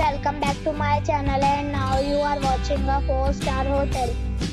welcome back to my channel, and now you are watching a 4-star hotel.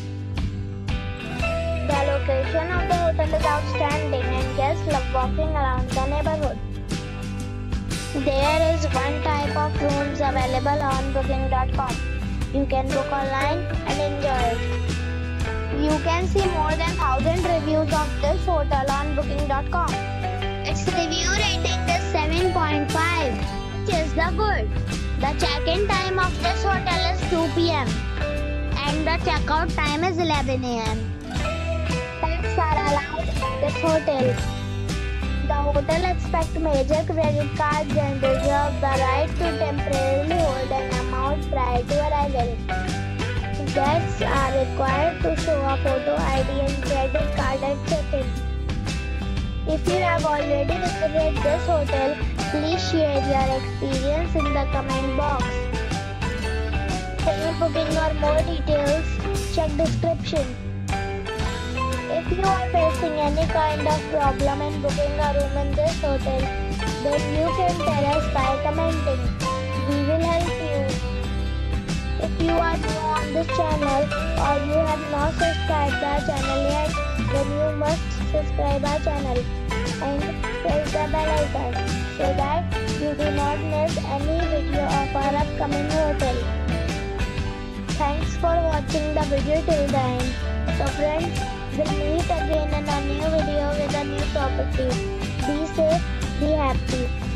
The location of the hotel is outstanding and guests love walking around the neighborhood. There is one type of rooms available on booking.com. You can book online and enjoy it. You can see more than 1,000 reviews of this hotel on booking.com. Its review rating is 7.5, which is the good. The check-in time of this hotel is 2 p.m. and the check-out time is 11 a.m. Pets are allowed in this hotel. The hotel accepts major credit cards and reserves the right to temporarily hold an amount prior to arrival. Guests are required to show a photo ID and credit card at check-in. If you have already visited this hotel, please share your experience in the comment box. For booking or more details, check description. If you are facing any kind of problem in booking a room in this hotel, then you can tell us by commenting. We will help you. If you are new on this channel or you have not subscribed our channel yet, then you must subscribe our channel and press the bell icon so that you do not miss any video of our upcoming hotel. Thanks for watching the video till the end. So friends, we'll meet again in a new video with a new property. Be safe, be happy.